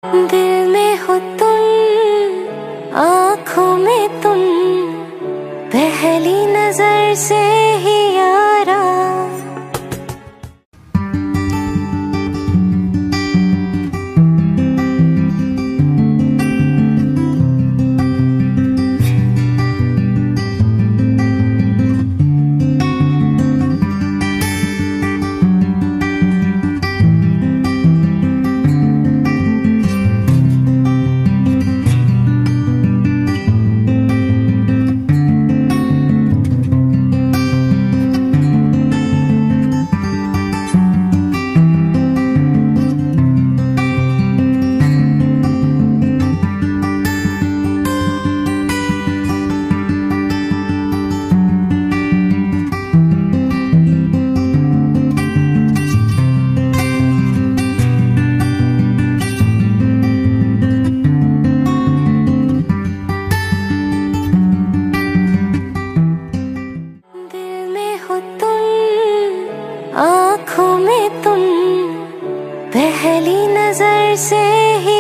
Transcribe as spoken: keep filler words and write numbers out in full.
दिल में हो तुम, आँखों में तुम, पहली नजर से ही यारा। आँखों में तुम, पहली नजर से ही